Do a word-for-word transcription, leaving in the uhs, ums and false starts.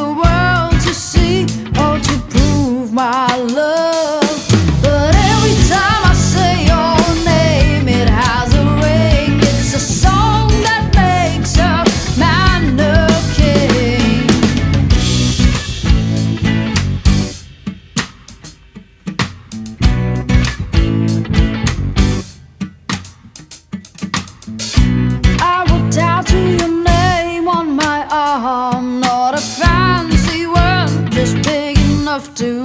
the world to see or to prove my love. But every time I say your name, it has a ring. It's a song that makes a man a king. I will tattoo your name on my arm, not a fancy word, just big enough to